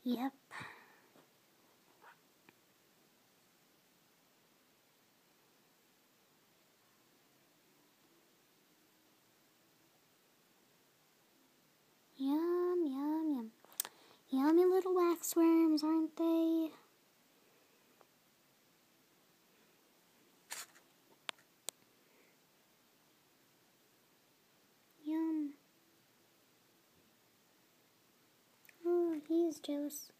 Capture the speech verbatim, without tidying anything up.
Yep. Yum, yum, yum. Yummy little waxworms, aren't they? Yum. Oh, he is jealous.